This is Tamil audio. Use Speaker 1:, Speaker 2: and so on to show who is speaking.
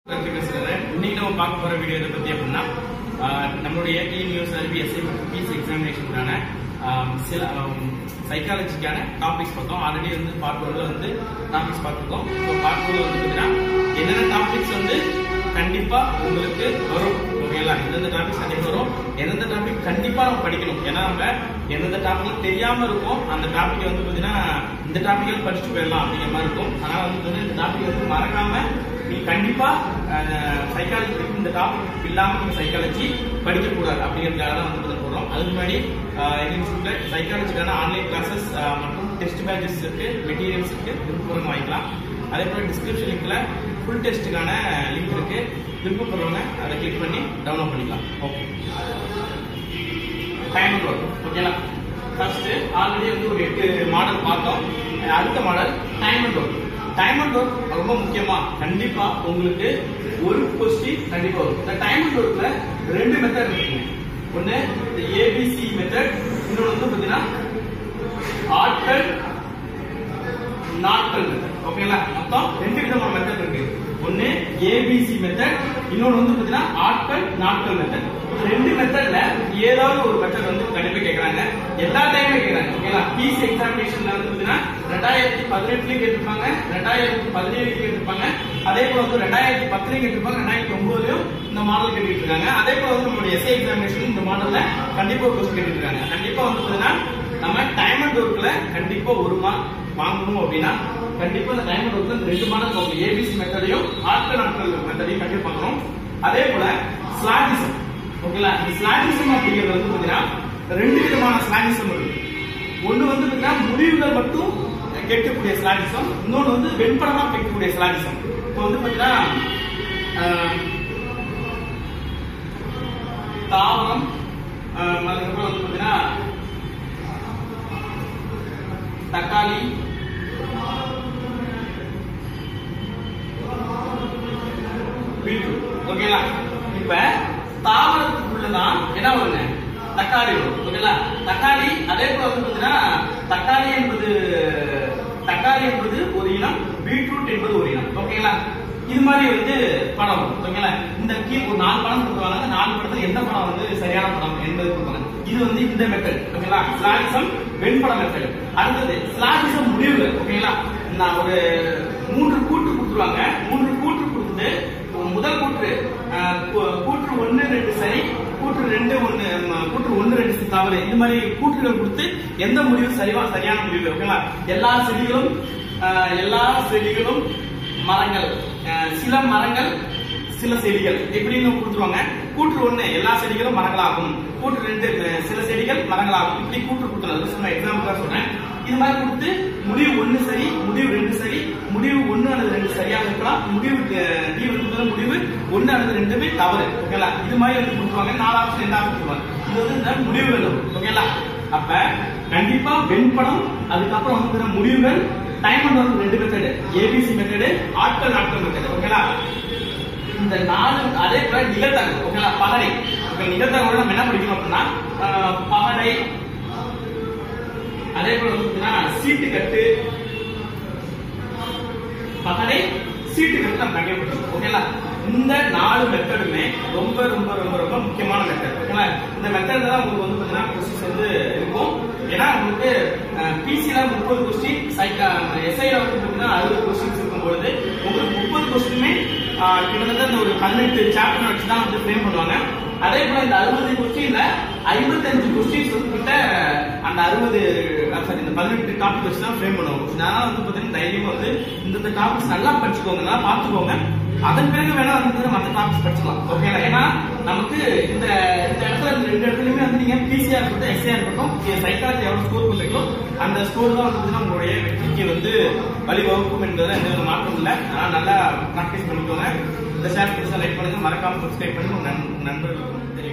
Speaker 1: இன்னைக்கு நம்ம பார்க்க போற வீடியோ இதை பத்தி அப்படின்னா நம்மளுடைய டிஎன்யூஎஸ்ஆர்பி எஸ்ஐ மற்றும் பிசி எக்ஸாமினேஷனுக்கான சில சைக்காலஜிக்கான டாபிக்ஸ் பார்த்தோம். ஆல்ரெடி வந்து பார்ட் 1ல வந்து டாபிக்ஸ் பார்த்துருக்கோம். ஸோ பார்ட் 2ல வந்து பார்த்தீங்கன்னா என்னென்ன டாபிக்ஸ் வந்து கண்டிப்பா உங்களுக்கு வரும், ஓகேங்களா? எந்தெந்த டாபிக்ஸ் கண்டிப்பா வரும், எந்தெந்த டாபிக் கண்டிப்பா நம்ம படிக்கணும். ஏன்னா நம்ம எந்தெந்த டாபிக் தெரியாம இருக்கும், அந்த டாபிக் வந்து பார்த்தீங்கன்னா இந்த டாபிக் படிச்சுட்டு போயிடலாம் அப்படிங்கிற மாதிரி இருக்கும். அதனால வந்து இந்த டாபிக் வந்து மறக்காம நீ கண்டிப்பா சைக்காலஜி இந்த டாபிக் இல்லாம நீங்க சைக்காலஜி படிக்க கூடாது அப்படிங்கிறதுக்காக தான் வந்து போடுறோம். அதுக்கு முன்னாடி எங்க சைக்காலஜிக்கான ஆன்லைன் கிளாஸஸ் மற்றும் டெஸ்ட் பேட்சஸ் இருக்கு, மெட்டீரியல்ஸ் இருக்கு, விருப்பம் வாங்கிக்கலாம். அதே போல டிஸ்கிரிப்ஷன் லிங்க்ல ஃபுல் டெஸ்ட்டுக்கான லிங்க் இருக்கு, விருப்பப்படுறவங்க அதை கிளிக் பண்ணி டவுன்லோட் பண்ணிக்கலாம். Okay, time and work. ஓகேங்களா? ஃபர்ஸ்ட் ஆல்ரெடி வந்து ஒரு 8 மாடல் பார்த்தோம். அடுத்த model time and work. Time and work ரொம்ப முக்கியமா, கண்டிப்பா உங்களுக்கு ஒரு கொஸ்டின் கண்டிப்பா வரும். இந்த டைம் அண்ட் ஒர்க்ல 2 மெத்தட் இருக்குங்க. ஒன்னு இந்த ஏபிசி மெத்தட், இன்னொன்று வந்து பாத்தீங்கன்னா ஆட்கள் நாட்கள் மெத்தட். ஓகேங்களா? மொத்தம் 2 விதமான மெத்தட் இருக்கு. ஒன்னு ஏபிசி மெத்தட், இன்னொன்று வந்து பாத்தீங்கன்னா ஆட்கள் நாட்கள் மெத்தட். 2 மெத்தட்ல ஏதாவது ஒரு மெத்தட் வந்து கண்டிப்பா கேட்கறாங்க, எல்லா டைமும் கேட்கறாங்க. ஓகேங்களா? பிசி எக்ஸாமினேஷன்ல வந்து பாத்தீங்கன்னா 2018லயும் கேட்டிருப்பாங்க, 2017லயும் கேட்டிருப்பாங்க, அதே போல வந்து 2010லயும் கேட்டிருப்பாங்க, 2009லயும் இந்த மாடல் கேட்டுட்டு இருக்காங்க. அதே போல வந்து நம்மளுடைய எஸ்ஐ எக்ஸாமினேஷன் இந்த மாடல்ல கண்டிப்பா ஒரு கொஸ்டின் கேட்டுட்டு இருக்காங்க. கண்டிப்பா வந்து பாத்தீங்கன்னா நம்ம டைம் அண்ட் ஒர்க்ல கண்டிப்பா ஒரு மார்க் வாங்கணும் அப்படின்னா கண்டிப்பா இந்த டைம் அண்ட் ஒர்க்ல 2 மாடல் பார்க்கணும். ஏபிசி மெத்தடையும் ஆட்கள் நாட்கள் மெத்தடையும் கண்டிப்பா பார்க்கணும். அதே போல ஸ்லாகிசம். ஓகேங்களா? இந்த ஸ்லாகிசம் அப்படிங்கிறது வந்து பாத்தீங்கன்னா 2 விதமான ஸ்லாகிசம் இருக்கு. ஒன்னு வந்து பாத்தீங்கன்னா முடிவுகள் மட்டும் கேட்கக்கூடிய ஸ்லாகிசம், இன்னொன்று வந்து வெண்படமா கேட்கக்கூடிய ஸ்லாகிசம். இப்போ வந்து பாத்தீங்கன்னா தாவரம், அதுக்கப்புறம் வந்து பாத்தீங்கன்னா தக்காளி, பீட்ரூட். ஓகேங்களா? இப்ப தாவரத்துக்குள்ளதான் என்ன வருங்க? தக்காளி வரும். ஓகேங்களா? தக்காளி. அதே போல வந்து பாத்தீங்கன்னா தக்காளி என்பது ஒரு இனம், பீட்ரூட் என்பது ஒரு இனம். ஓகேங்களா? இது மாதிரி வந்து படம் வரும். ஓகேங்களா? இந்த கீழ் ஒரு 4 படம் கொடுக்குறாங்க. 4 படத்துல எந்த படம் வந்து சரியான படம் என்பது கொடுப்பாங்க. இது வந்து இந்த மெத்தட். ஓகேங்களா? ஸ்லாகிசம் வெண்பட மெத்தட். அடுத்தது ஸ்லாகிசம் முடிவுகள். ஓகேங்களா? நான் ஒரு 3 கூற்று கொடுத்துருவாங்க. 3 கூற்று கொடுத்துட்டு முதல் கூற்று கூற்று 1 2 சரி, கூற்று 2 2 தவறு, இந்த மாதிரி கூற்றுகள் கொடுத்து எந்த முடிவு சரியான முடிவு. ஓகேங்களா? எல்லா செடிகளும் மரங்கள், சில மரங்கள் சில செடிகள் இப்படின்னு கொடுத்துருவாங்க. கூற்று 1 எல்லா செடிகளும் மரங்களாகும், கூற்று 2 சில செடிகள் மரங்களாகும், இப்படி கூற்று கொடுத்துருவாங்க. எக்ஸாம்பிள் சொல்றேன். இது மாதிரி கொடுத்து முடிவு 1 சரி, முடிவு 2 சரி, முடிவு 1 அல்லது 2 சரியாக இருக்கலாம், முடிவு முடிவு 1 அல்லது 2 தவறு. ஓகேங்களா? இது மாதிரி வந்து கொடுத்துருவாங்க. 4 ஆப்ஷன் 2 ஆப்ஷன் கொடுத்துருவாங்க. இது வந்து இந்த முடிவுகள். ஓகேங்களா? அப்ப கண்டிப்பா வெண்படம், அதுக்கப்புறம் வந்து முடிவுகள், time and work 2 method, ABC method, ஆட்கள் நாட்கள் மெத்தட். ஓகேங்களா? இந்த 4 அதே போல நிகழ்த்தகவல். ஓகேங்களா? பகடை. நிகழ்த்தகவல் நம்ம என்ன படிக்கணும் அப்படின்னா பகடை, அதே போல வந்து சீட்டு கட்டு, பகடை, சீட்டு கட்டு நம்ம கண்டிப்பா. ஓகேங்களா? இந்த 4 மெத்தடுமே ரொம்ப ரொம்ப ரொம்ப ரொம்ப முக்கியமான மெத்தட். ஓகேங்களா? இந்த மெத்தட்ல தான் உங்களுக்கு வந்து பாத்தீங்கன்னா கொஸ்டின்ஸ் வந்து இருக்கும். ஏன்னா உங்களுக்கு பிசில 30 கொஸ்டின், எஸ்ஐல வந்து பாத்தீங்கன்னா 60 கொஸ்டின்ஸ் இருக்கும்பொழுது உங்களுக்கு 30 கொஸ்டினுமே கிட்டத்தட்ட இந்த ஒரு 18 சாப்டர் வச்சு தான் வந்து ஃப்ரேம் பண்ணுவாங்க. அதே போல இந்த 60 கொஸ்டின்ல 55 கொஸ்டின்ஸ் கிட்ட அந்த 18 டாபிக் வச்சு தான் ஃப்ரேம் பண்ணுவாங்க. அதனால வந்து பாத்தீங்கன்னா தைரியமா வந்து இந்த டாபிக்ஸ் நல்லா படிச்சுக்கோங்க, நல்லா பாத்துக்கோங்க. அதன் பிறகு வேணா வந்து மற்ற டாபிக்ஸ் படிச்சுக்கலாம். ஓகேங்களா? ஏன்னா நமக்கு இந்த இடத்துல 2 இடத்துலயுமே வந்து நீங்க பிசிஆர் இருக்கட்டும், எஸ்ஐஆர் இருக்கட்டும், சைக்காலஜி எவ்வளவு ஸ்கோர் பண்றீங்களோ அந்த ஸ்கோர் தான் வந்து உங்களுடைய வெற்றிக்கு வந்து வழிவகுக்கும் என்பதுல எந்த ஒரு மாற்றம் இல்லை. அதனால நல்லா ப்ராக்டிஸ் பண்ணிக்கோங்க. இந்த ஷேர் லைக் பண்ணுங்க, மறக்காம சப்ஸ்கிரைப் பண்ணி உங்க நண்பர்களுக்கும்